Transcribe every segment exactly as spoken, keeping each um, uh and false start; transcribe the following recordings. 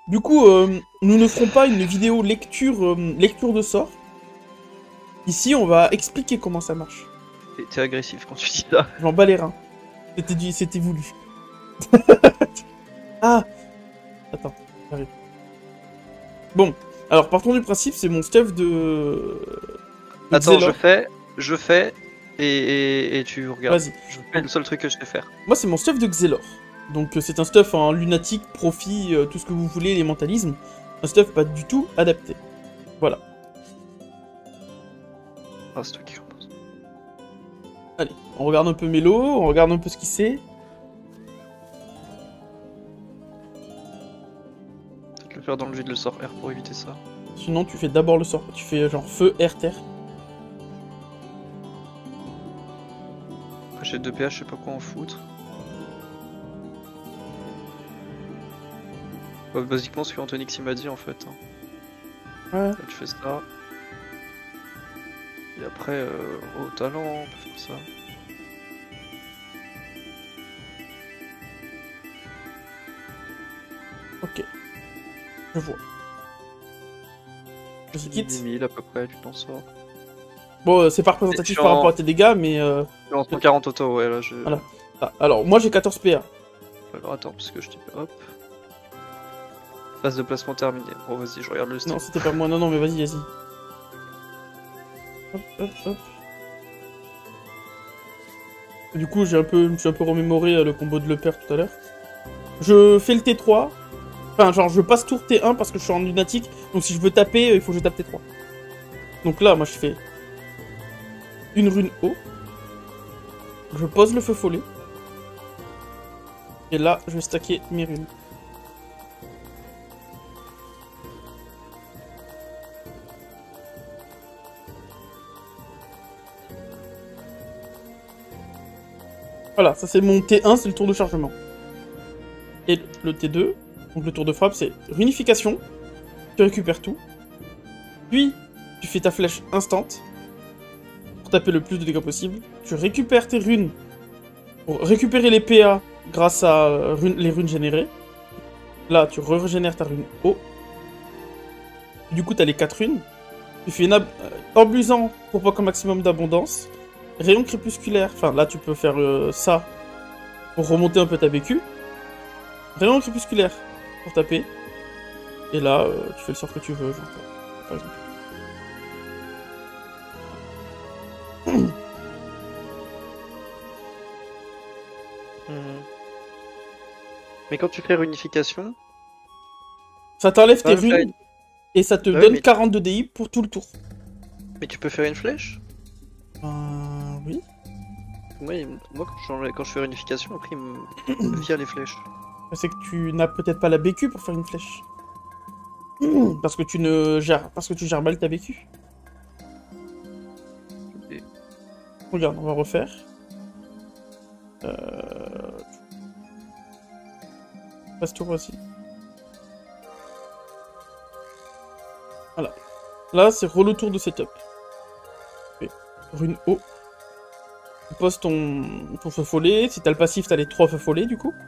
Du coup, euh, nous ne ferons pas une vidéo lecture, euh, lecture de sort. Ici, on va expliquer comment ça marche. T'es agressif quand tu dis ça. J'en bats les reins. C'était du... c'était voulu. Ah. Attends, j'arrive. Bon, alors partons du principe, c'est mon stuff de... de Attends, Xelor. je fais, je fais, et, et, et tu regardes. Vas-y. Je fais le seul truc que je sais faire. Moi, c'est mon stuff de Xelor. Donc, euh, c'est un stuff en lunatique, profit, euh, tout ce que vous voulez, les mentalismes. Un stuff pas du tout adapté. Voilà. Ah, c'est toi qui commence. Allez, on regarde un peu Mélo, on regarde un peu ce qu'il sait. Peut-être le faire dans le vide le sort R pour éviter ça. Sinon, tu fais d'abord le sort. Tu fais genre feu, air, terre. Après j'ai deux P H, je sais pas quoi en foutre. Bah, basiquement ce que Antonix il m'a dit en fait. Hein. Ouais. Là, tu fais ça. Et après, euh, au talent, on peut faire ça. Ok. Je vois. Je te quitte. dix mille à peu près, tu t'en sors. Bon, euh, c'est pas représentatif en... par rapport à tes dégâts, mais... Euh... En cent quarante auto, ouais, là je... Voilà. Ah, alors, moi j'ai quatorze P A. Alors attends, parce que je t'ai fait hop. Phase de placement terminée. Bon, vas-y, je regarde le style. Non, c'était pas moi. Non, non, mais vas-y, vas-y. Hop, hop, hop. Du coup, j'ai un peu, je me suis un peu remémoré euh, le combo de le père tout à l'heure. Je fais le T trois. Enfin, genre, je passe tour T un parce que je suis en lunatique. Donc, si je veux taper, euh, il faut que je tape T trois. Donc là, moi, je fais une rune haut. Je pose le feu follet. Et là, je vais stacker mes runes. Voilà, ça c'est mon T un, c'est le tour de chargement. Et le T deux, donc le tour de frappe, c'est réunification. Tu récupères tout. Puis, tu fais ta flèche instant. Pour taper le plus de dégâts possible. Tu récupères tes runes. Pour récupérer les P A grâce à euh, rune, les runes générées. Là, tu régénères ta rune haut. Du coup, tu as les quatre runes. Tu fais une ab euh, orbusant pour pas qu'un maximum d'abondance. Rayon crépusculaire, enfin là tu peux faire euh, ça pour remonter un peu ta B Q. Rayon crépusculaire pour taper. Et là, euh, tu fais le sort que tu veux, genre, par exemple. Hmm. Mais quand tu fais réunification... Ça t'enlève tes Ah, runes ouais. et ça te Ah, donne mais... quarante-deux D I pour tout le tour. Mais tu peux faire une flèche? Euh, oui. Moi, il... Moi quand, je... quand je fais réunification, après il me, il me vire les flèches. C'est que tu n'as peut-être pas la B Q pour faire une flèche. Parce que tu ne gères, parce que tu gères mal ta B Q. Et... Regarde, on va refaire. Euh... Passe tour aussi. Voilà. Là, c'est re tour de setup. Okay. Rune haut. Tu poses ton, ton feu follet. Si t'as le passif, t'as les trois feux follets du coup.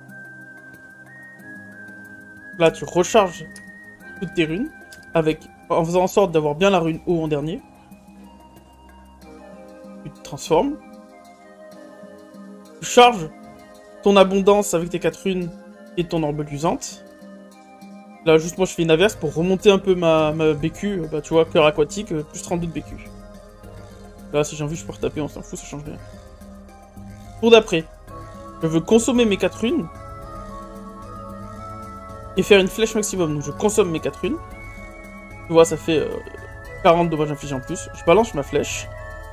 Là, tu recharges toutes tes runes. Avec, en faisant en sorte d'avoir bien la rune haut en dernier. Tu te transformes. Tu charges ton abondance avec tes quatre runes et ton orbe luisante. Là, juste moi, je fais une averse pour remonter un peu ma, ma B Q. Bah, tu vois, cœur aquatique, plus trente-deux de B Q. Là, si j'ai envie, je peux retaper, on s'en fout, ça change rien. Tour d'après. Je veux consommer mes quatre runes. Et faire une flèche maximum. Donc, je consomme mes quatre runes. Tu vois, ça fait euh, quarante dommages infligés en plus. Je balance ma flèche.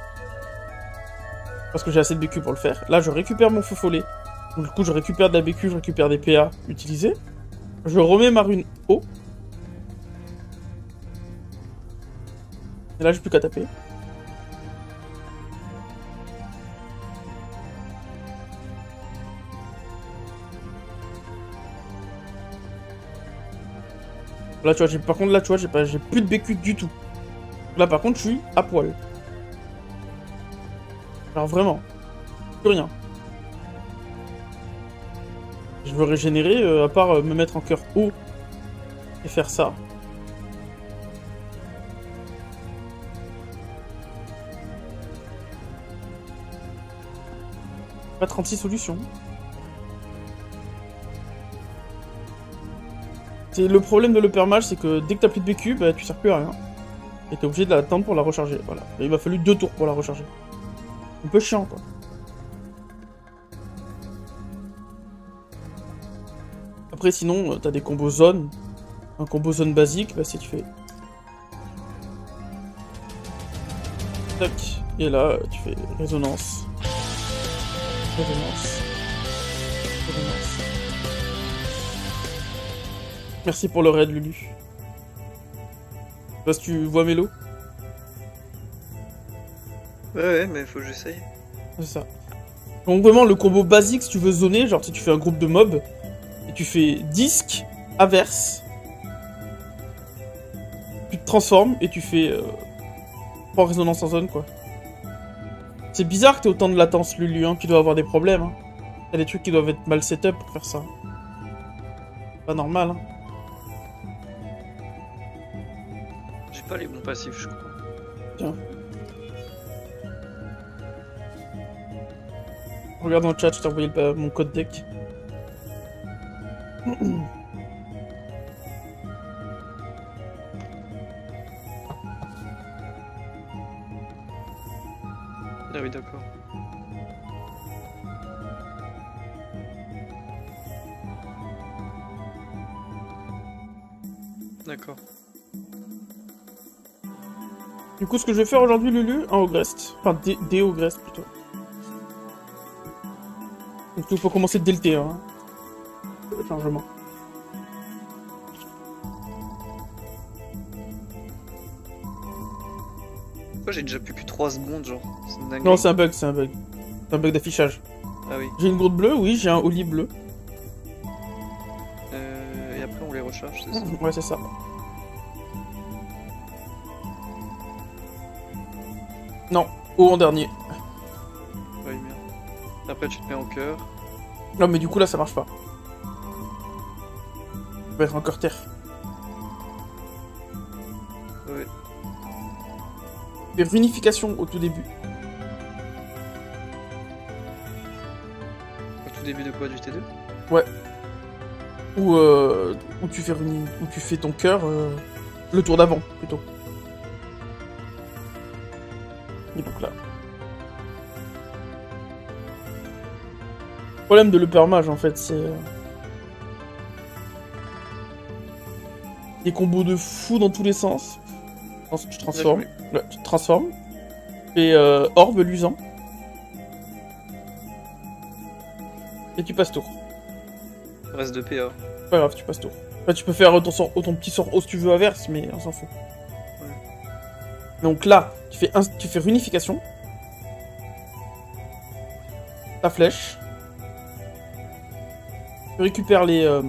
Parce que j'ai assez de B Q pour le faire. Là, je récupère mon feu follet. Donc, du coup, je récupère de la B Q, je récupère des P A utilisés. Je remets ma rune haut. Et là, j'ai plus qu'à taper. Là, tu vois, par contre, là, tu vois, j'ai pas... plus de B Q du tout. Là, par contre, je suis à poil. Alors, vraiment. Plus rien. Je veux régénérer, euh, à part euh, me mettre en cœur haut Et faire ça. Pas trente-six solutions. C'est le problème de l'Hypermage, c'est que dès que t'as plus de B Q, bah tu sers plus à rien. Et t'es obligé de l'attendre pour la recharger. Voilà. Et il m'a fallu deux tours pour la recharger. Un peu chiant quoi. Après sinon, t'as des combos zone. Un combo zone basique, bah si tu fais... Tac. Et là, tu fais résonance. Résonance. Résonance. Merci pour le raid, Lulu. Je sais pas si tu vois Mélo. Ouais, ouais, mais faut que j'essaye. C'est ça. Donc vraiment, le combo basique, si tu veux zoner, genre si tu fais un groupe de mobs, et tu fais disque, averse, tu te transformes, et tu fais... Euh, trois résonances en zone, quoi. C'est bizarre que t'aies autant de latence, Lulu, hein, tu dois avoir des problèmes. Hein. Y'a des trucs qui doivent être mal setup pour faire ça. Pas normal, hein. J'ai pas les bons passifs, je crois. Tiens. Regarde dans le chat, je t'ai envoyé le, mon code deck. Ah oui, d'accord. D'accord. Du coup, ce que je vais faire aujourd'hui, Lulu, un Ogrest. Enfin, des, des Ogrest, plutôt. Donc, il faut commencer dès le T un. Hein. Le chargement. Pourquoi j'ai déjà plus que trois secondes, genre? C'est Non, c'est un bug, c'est un bug. C'est un bug d'affichage. Ah oui. J'ai une gourde bleue, oui, j'ai un Oli bleu. Euh, et après, on les recharge, c'est ça? Ouais, c'est ça. Non, haut en dernier. Oui, merde. Après, tu te mets en cœur. Non, mais du coup, là, ça marche pas. Ça va être encore terre. Ouais. Des réunifications au tout début. Au tout début de quoi? Du T deux? Ouais. Ou euh, où tu fais réuni... où tu fais ton cœur euh, le tour d'avant, plutôt. Et donc là. Le problème de l'Hypermage, en fait, c'est... Euh... des combos de fou dans tous les sens. Ensuite, tu transformes. Là, tu te transformes. Et euh, orbe luisant. Et tu passes tour. Reste de P A. Pas grave, tu passes tour. Enfin, tu peux faire ton, sort, ton petit sort haut si tu veux averse, mais on s'en fout. Ouais. Donc là, tu fais, un, tu fais réunification. Ta flèche. Tu récupères les... Euh...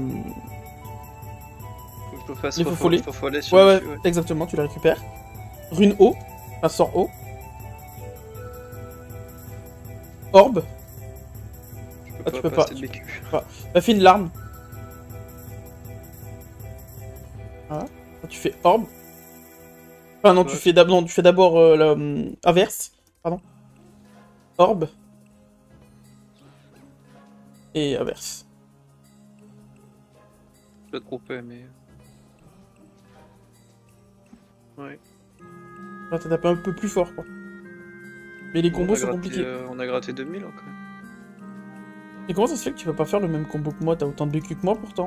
Faut que je fasse les faux follets. Ouais, ouais, ouais, ouais, exactement, tu les récupères. Rune haut. Un sort haut. Orbe. Je peux ah, pas tu peux pas. Tu peux pas. Bah, fais une larme. Voilà. Tu fais orbe. Enfin, non, ouais. tu fais d'abord tu fais d'abord euh, la euh, averse. Pardon. Orbe. Et averse. Je vais te tromper, mais. Ouais. Là, t'as tapé un peu plus fort, quoi. Mais les combos sont gratté, compliqués. Euh, on a gratté deux mille, quand même. Et comment ça se fait que tu peux pas faire le même combo que moi? T'as autant de B Q que moi, pourtant.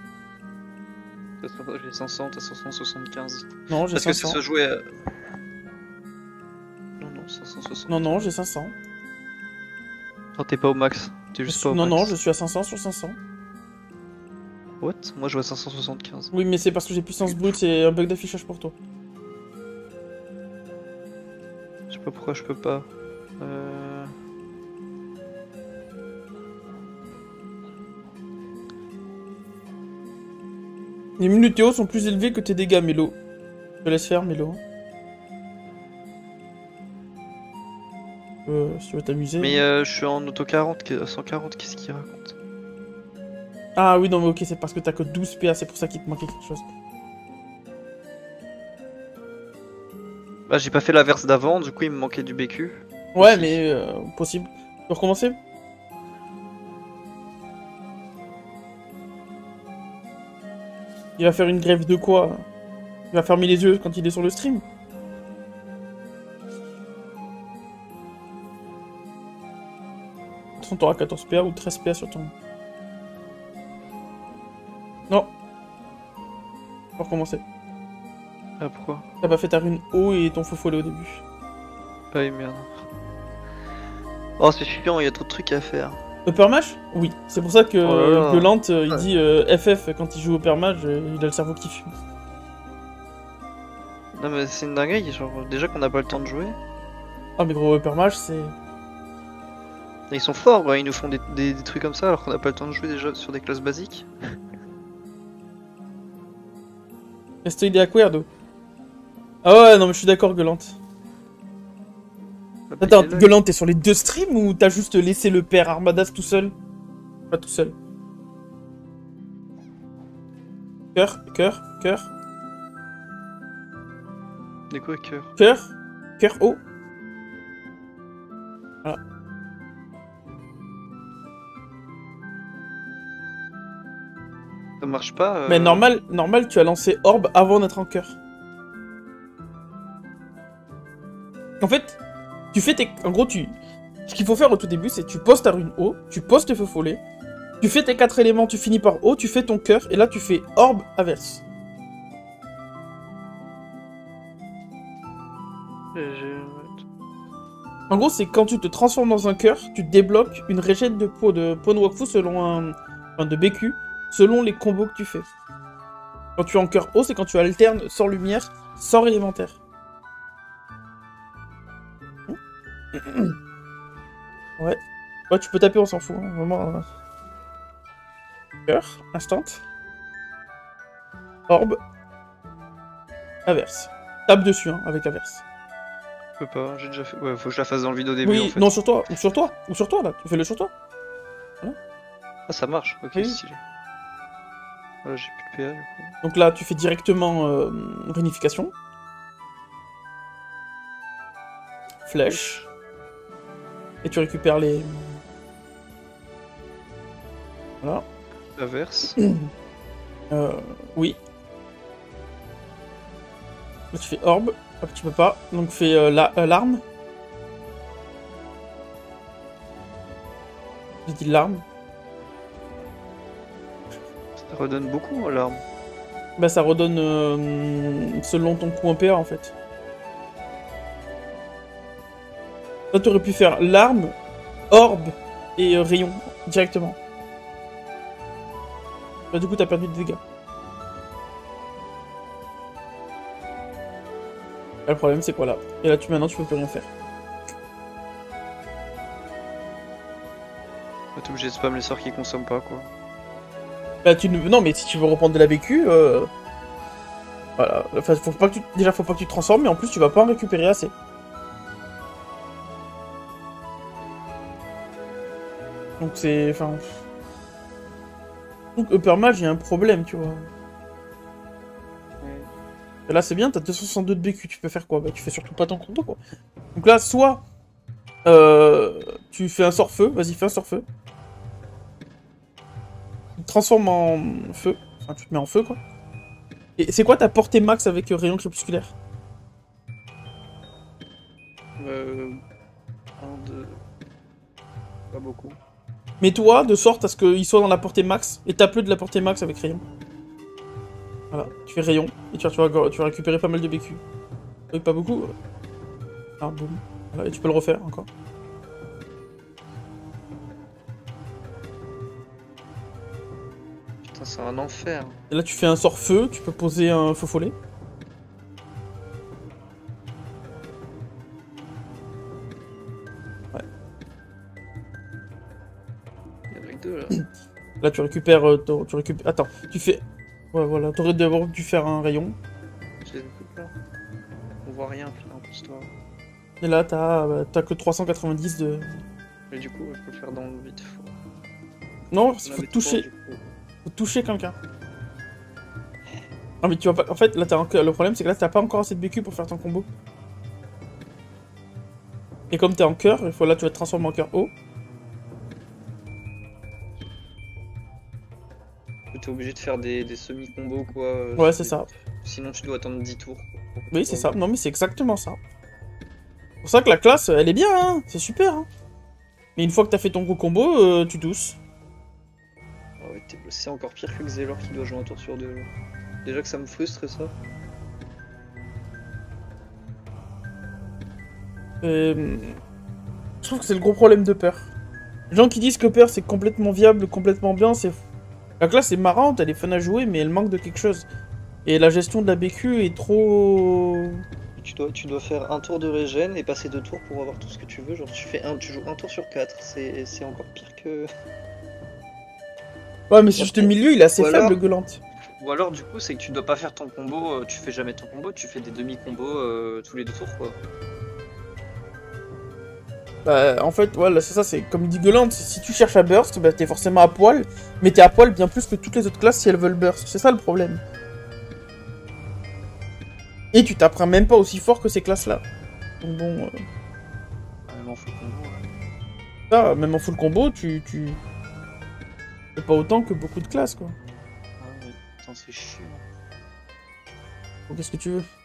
J'ai cinq cents, t'as cinq cent soixante-quinze. Non, j'ai cinq cents. Parce que ça se jouait à... Non, non, cinq cent soixante. Non, non, j'ai cinq cents. Non, t'es pas au max. T'es juste suis... pas au non, max. Non, non, je suis à cinq cents sur cinq cents. What? Moi, je vois cinq cent soixante-quinze. Oui, mais c'est parce que j'ai puissance brute, c'est un bug d'affichage pour toi. Je sais pas pourquoi je peux pas. Euh... Les Minutéos sont plus élevés que tes dégâts, Mélo. Je te laisse faire, Mélo. Euh, si tu veux t'amuser. Mais euh, je suis en auto quarante, cent quarante, qu'est-ce qu'il raconte? Ah oui, non, mais ok, c'est parce que t'as que douze P A, c'est pour ça qu'il te manquait quelque chose. Bah, j'ai pas fait l'inverse d'avant, du coup il me manquait du B Q. Ouais, mais euh, possible. Tu peux recommencer? Il va faire une grève de quoi? Il va fermer les yeux quand il est sur le stream? De toute façon, t'auras quatorze P A ou treize P A sur ton... Non. Faut recommencer. Ah, pourquoi? T'as pas fait ta rune haut et ton faux follet au début. Ah oui, merde. Oh, c'est chiant, il y a trop de trucs à faire. Upper Mage? Oui. C'est pour ça que Oh là là. euh, Gueulant, euh, il Ouais. dit euh, F F quand il joue Upper Mage, euh, il a le cerveau qui fume. Non, mais c'est une dinguerie, genre, déjà qu'on n'a pas le temps de jouer. Ah mais gros, Upper Mage, c'est... Ils sont forts, ouais, ils nous font des, des- des trucs comme ça alors qu'on n'a pas le temps de jouer déjà sur des classes basiques. Estoy de acuerdo. Ah ouais, non mais je suis d'accord, Gueulant. Attends, Appliquez-le. Gueulant, t'es sur les deux streams ou t'as juste laissé le père Armadas tout seul? Pas tout seul. Cœur, cœur, cœur, De quoi, cœur? cœur, cœur haut. Voilà. Ça marche pas euh... Mais normal, normal, tu as lancé Orbe avant d'être en cœur. En fait, tu fais tes... En gros, tu... Ce qu'il faut faire au tout début, c'est tu poses ta rune haut, tu poses tes feux follets, tu fais tes quatre éléments, tu finis par haut, tu fais ton cœur, et là tu fais Orbe averse. Euh, j'ai- En gros, c'est quand tu te transformes dans un cœur, tu débloques une régène de peau de Pon Wakfu selon un... Enfin, de B Q, selon les combos que tu fais. Quand tu es en cœur haut, c'est quand tu alternes sans lumière, sans élémentaire. Ouais. Ouais, tu peux taper, on s'en fout. Hein. Vraiment. euh. Cœur, instant. Orbe. Averse. Tape dessus, hein, avec averse. Je peux pas, j'ai déjà fait. Ouais, faut que je la fasse dans le vidéo début Oui, en fait. non, sur toi, ou sur toi, ou sur toi, là. Tu fais le sur toi. Ah, ça marche, ok, Oui. stylé. Voilà, j'ai plus de P A du coup. Donc là, tu fais directement euh, réunification. Flèche. Et tu récupères les... Voilà. Averse. Euh, oui. Là, tu fais orbe. Hop, tu peux pas. Donc, fais euh, la- euh, l'arme. J'ai dit l'arme. Ça redonne beaucoup l'arme. Bah, ça redonne euh, selon ton coup en P A, en fait. Là, t'aurais pu faire l'arme, orbe et euh, rayon, directement. Bah, du coup, t'as perdu de dégâts. Là, le problème, c'est quoi, là? Et là, tu, maintenant, tu peux plus rien faire. T'es obligé de spam les sorts qui consomment pas quoi. Bah, tu ne... Non, mais si tu veux reprendre de la B Q, euh... voilà. Enfin, faut pas que tu... Déjà, faut pas que tu te transformes, mais en plus, tu vas pas en récupérer assez. Donc, c'est... Enfin... Donc, Upper Mage, il y a un problème, tu vois. Et là, c'est bien, t'as deux cent soixante-deux de B Q, tu peux faire quoi? Bah, tu fais surtout pas ton combo, quoi. Donc là, soit... Euh... Tu fais un sort feu, vas-y, fais un sort feu. Tu te transformes en feu. Enfin, tu te mets en feu, quoi. Et c'est quoi ta portée max avec euh, rayon crépusculaire? Euh. un, deux. Pas beaucoup. Mets-toi de sorte à ce qu'il soit dans la portée max, et tape-le de la portée max avec rayon. Voilà, tu fais rayon, et tu vas, tu vas, tu vas récupérer pas mal de B Q. Oui, pas beaucoup. Ah, boum. Voilà, et tu peux le refaire encore. Putain, c'est un enfer. Et là, tu fais un sort feu, tu peux poser un feu follet. Ouais. Il y en a que deux là. Là, tu récupères... euh, ton- tu récupères... Attends, tu fais... Ouais, voilà, t'aurais d'abord dû faire un rayon. Je les coupe là. On voit rien putain en plus toi. Et là, t'as bah, t'as que trois cent quatre-vingt-dix de... Mais du coup, je peux le faire dans le vite. Faut... Non, On il faut avait toucher... trois, du coup. Faut toucher quelqu'un. Ah mais tu vas pas... En fait, là, t'as encore... le problème, c'est que là, t'as pas encore assez de B Q pour faire ton combo. Et comme t'es en cœur, il faut là tu vas te transformer en cœur haut. T'es obligé de faire des, des semi-combos quoi. Ouais, c'est ça. Sinon tu dois attendre dix tours. Oui, c'est ça. Non, mais c'est exactement ça. C'est pour ça que la classe, elle est bien, hein. C'est super, hein. Mais une fois que t'as fait ton gros combo, euh, tu tousses. Ah ouais, c'est encore pire que Xelor qui doit jouer un tour sur deux. Déjà que ça me frustre ça. Euh... Je trouve que c'est le gros problème de peur. Les gens qui disent que peur c'est complètement viable, complètement bien, c'est fou. La classe est marrante, elle est fun à jouer, mais elle manque de quelque chose. Et la gestion de la B Q est trop... Tu dois, tu dois faire un tour de régène et passer deux tours pour avoir tout ce que tu veux. Genre tu fais un, tu joues un tour sur quatre, c'est encore pire que... Ouais, mais ce juste milieu, il est assez Ou faible, alors... le Gueulant. Ou alors du coup c'est que tu dois pas faire ton combo, euh, tu fais jamais ton combo, tu fais des demi-combos euh, tous les deux tours quoi. Bah, en fait, voilà, c'est ça, c'est comme il dit Gueulant, si tu cherches à burst, bah t'es forcément à poil, mais t'es à poil bien plus que toutes les autres classes si elles veulent burst, c'est ça le problème. Et tu t'apprends même pas aussi fort que ces classes-là. Donc bon... Euh... Même en full combo, ouais. Ça, même en full combo, tu... tu... C'est pas autant que beaucoup de classes, quoi. Ah ouais, putain c'est chiant. Bon, qu'est-ce que tu veux?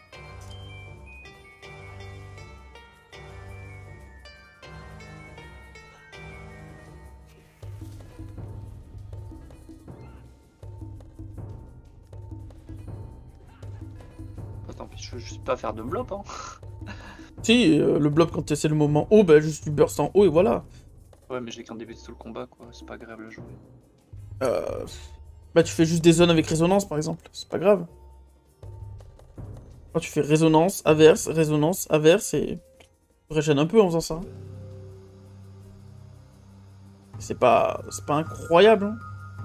Attends, je veux juste pas faire de blob, hein. Si, euh, le blob quand c'est le moment haut, bah juste tu burst en haut et voilà. Ouais, mais j'ai qu'un début de tout le combat, quoi. C'est pas agréable à jouer. Euh... Bah tu fais juste des zones avec résonance, par exemple. C'est pas grave. Quand tu fais résonance, averse, résonance, averse, et... Tu régènes un peu en faisant ça. C'est pas... C'est pas incroyable, hein.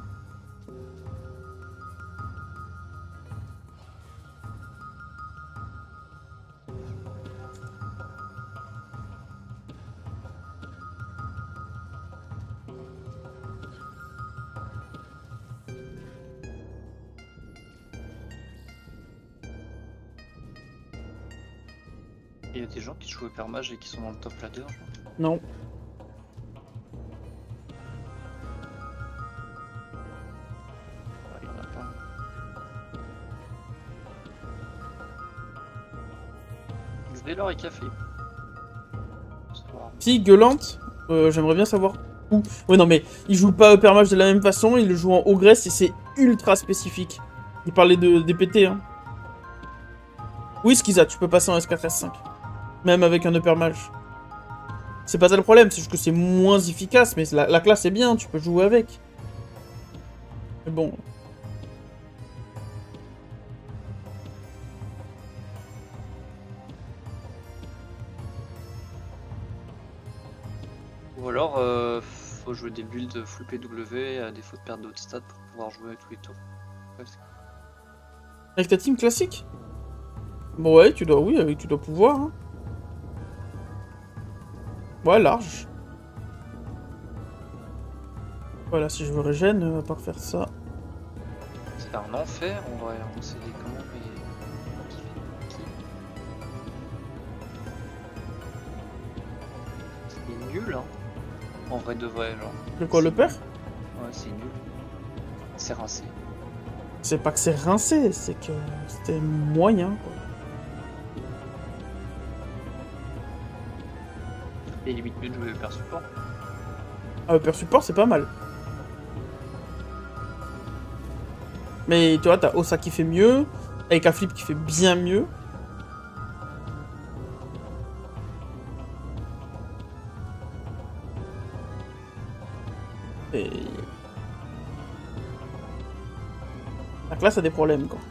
Il y a des gens qui jouent Hyper Mage et qui sont dans le top ladder, genre. Non. Ouais, il y en a pas. Xelor et Café. Si, Gueulant, euh, j'aimerais bien savoir où. Ouais, non, mais il joue pas Hyper Mage de la même façon, il le joue en Ogress et c'est ultra spécifique. Il parlait de D P T, hein. Oui, Skiza, tu peux passer en S quatre S cinq. Même avec un Hyper Mage. C'est pas ça le problème, c'est juste que c'est moins efficace, mais la, la classe est bien, tu peux jouer avec. Mais bon. Ou alors, euh, faut jouer des builds full P W à défaut de perdre d'autres stats pour pouvoir jouer à tous les tours. Ouais, avec ta team classique? Bon, ouais, tu dois, oui, avec, tu dois pouvoir. Hein. Ouais, large. Voilà, si je me régène, à part faire ça. C'est un enfer, on va on sait comment, mais... C'est nul, hein. En vrai de vrai, genre. De quoi, le père? Ouais, c'est nul. C'est rincé. C'est pas que c'est rincé, c'est que c'était moyen, quoi. Et limite mieux de jouer Hyper Support. Ah, Hyper Support, c'est pas mal. Mais tu vois, t'as Osa qui fait mieux, avec un flip qui fait bien mieux. Et... la classe a des problèmes, quoi.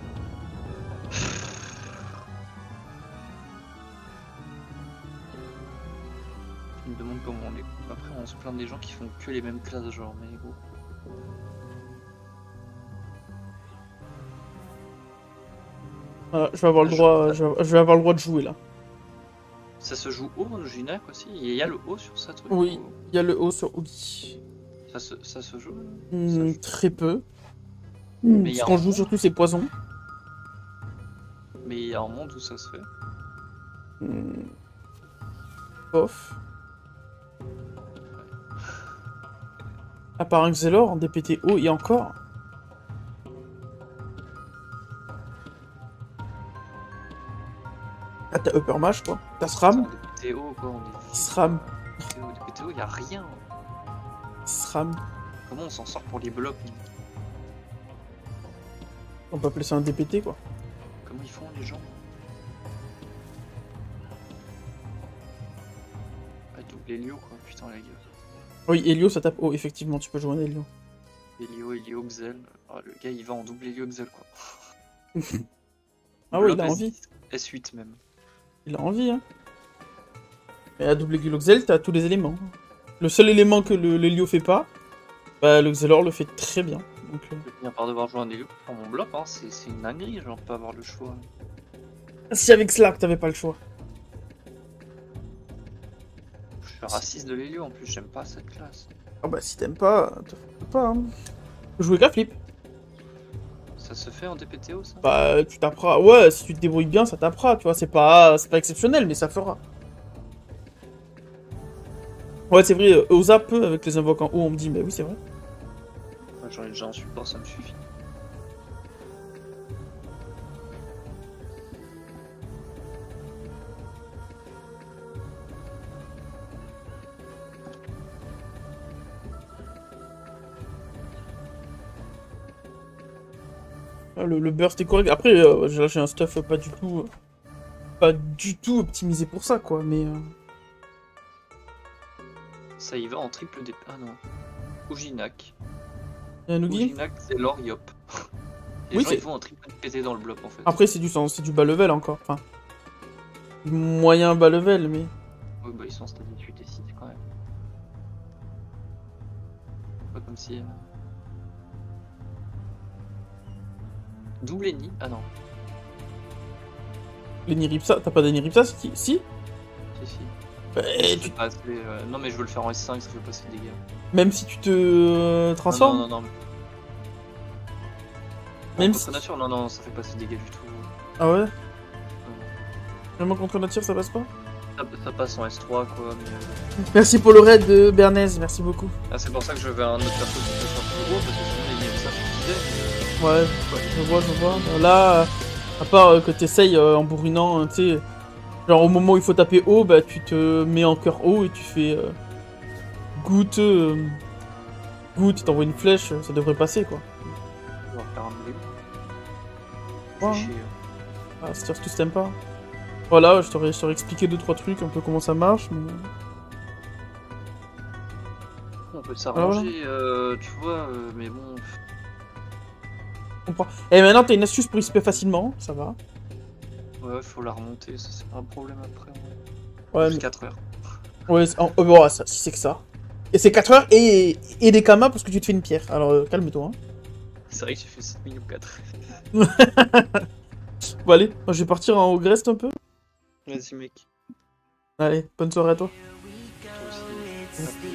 Je me demande comment on les coupe. Après, on se plaint des gens qui font que les mêmes classes, genre, mais gros. Voilà, je vais avoir le droit, je vais, je vais avoir le droit de jouer, là. Ça se joue haut, Ginac aussi. Il y a le haut sur ça, truc. Oui, il y a le haut sur Ouli. Ça se, ça se joue Mmh, ça joue. Très peu. Mais Mmh, ce qu'on joue surtout, c'est poison. Mais il y a un monde où ça se fait. Mmh. Off. À part un Xelor en D P T haut et encore. Ah, t'as Upper Mage quoi. T'as SRAM. D P T O quoi, on est... SRAM. D P T O, y'a rien. SRAM. Comment on s'en sort pour les blocs? On peut appeler ça un D P T quoi. Comment ils font les gens? Ah, double Helio quoi, putain la gueule. Oui, Helio ça tape haut, effectivement, tu peux jouer un Helio. Helio, Helio, Xel. Ah, le gars il va en double Helio, Xel quoi. Ah oui, il a S- envie. S huit même. Il a envie, hein. Et à double Helio Xel, t'as tous les éléments. Le seul élément que le l'Helio fait pas, bah le Xelor le fait très bien. Donc, euh... Je viens par devoir jouer un Helio pour mon bloc, hein, c'est c'est une dinguerie, genre pas avoir le choix. Si avec Slack t'avais pas le choix. Je suis raciste de l'Helio en plus, j'aime pas cette classe. Ah bah si t'aimes pas, te fais pas, hein. Faut jouer qu'à flip. Ça se fait en D P T O ça? Bah tu taperas, ouais, si tu te débrouilles bien ça tapera, tu vois, c'est pas, c'est pas exceptionnel mais ça fera. Ouais c'est vrai, Osa peut avec les invoques en haut, on me dit, mais oui c'est vrai. Moi j'en ai déjà un support, ça me suffit. Ah, le, le burst est correct. Après, euh, j'ai lâché un stuff pas du tout, euh, pas du tout optimisé pour ça, quoi. Mais euh... Ça y va en triple D P. Ah non. Ujinac. y a un Oogie. Ujinac, c'est l'or Yop. Les Oui, gens c'est- ils vont en triple D P T dans le bloc en fait. Après, c'est du sens, c'est du bas level encore. Enfin, du moyen bas level, mais Oui, bah ils sont stade huit et six quand même. Pas comme si. euh, Double ennemi? Ah non. les Niripsa, t'as pas des Niripsa si, si Si, si. Bah, Je tu- fais pas assez, euh, Non, mais je veux le faire en S cinq, ça fait passer des dégâts. Même si tu te euh, Non, transformes. non, non, non. Même Même si- si... nature, non, non, ça fait pas assez de dégâts du tout. Ah ouais. Vraiment contre nature, ça passe pas. Ça, ça passe en S trois quoi, mais. euh, Merci pour le raid de Bernays, merci beaucoup. Ah, c'est pour ça que je veux un autre perso qui fasse un peu gros, parce que sinon les ça suffisait. mais, Ouais, euh, je vois, je vois. Là, euh, à part euh, que t'essayes euh, en bourrinant, hein, tu sais, genre au moment où il faut taper haut, bah tu te mets en cœur haut et tu fais euh, goutte, euh, goutte, t'envoies une flèche, ça devrait passer quoi. On va faire un blé. Ouais. Fais chier. Ah, c'est surtout si t'aimes pas. Voilà, je t'aurais je t'aurais expliqué deux trois trucs, un peu comment ça marche, mais... On peut s'arranger, euh, tu vois, euh, mais bon. Je comprends. Et maintenant t'as une astuce pour X P facilement, ça va. Ouais, faut la remonter, ça c'est pas un problème après. Ouais, Juste mais... quatre heures. ouais, c'est- oh, oh, bon, ça, si c'est que ça. Et c'est quatre heures et, et des kamas parce que tu te fais une pierre, alors euh, calme-toi. Hein. C'est vrai que j'ai fait sept minutes quatre. Bon allez, moi je vais partir en Ogrest un peu. Vas-y mec. Allez, bonne soirée à toi. Toi aussi.